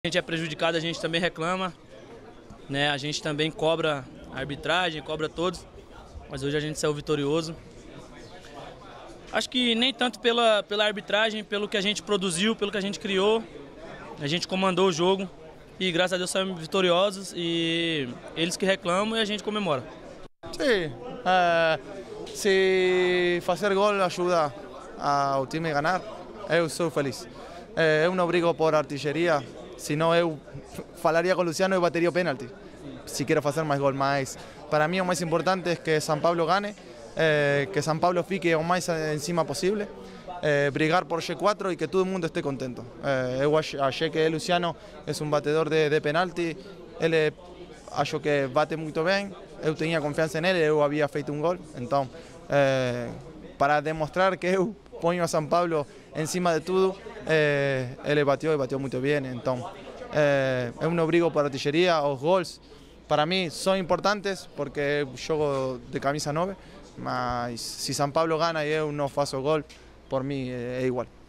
A gente é prejudicado, a gente também reclama, né? A gente também cobra a arbitragem, cobra todos, mas hoje a gente saiu vitorioso. Acho que nem tanto pela arbitragem, pelo que a gente produziu, pelo que a gente criou, a gente comandou o jogo e graças a Deus saímos vitoriosos e eles que reclamam e a gente comemora. Sí, se fazer gol ajuda ao time a ganhar, eu sou feliz. Eu não brigo por artilharia, senão eu falaria com o Luciano e bateria o pênalti. Se quero fazer mais gol, mas para mim o mais importante é que São Paulo gane, que São Paulo fique o mais em cima possível, brigar por G4 e que todo mundo esteja contento. Eu achei que o Luciano é um batedor de penalti, ele acho que bate muito bem, eu tinha confiança nele, eu havia feito um gol, então para demonstrar que eu ponho a São Paulo em cima de tudo, ele bateu e bateu muito bem, então eu não brigo por artilharia, os gols para mim são importantes porque eu jogo de camisa 9, mas se São Paulo gana e eu não faço gol, por mim é igual.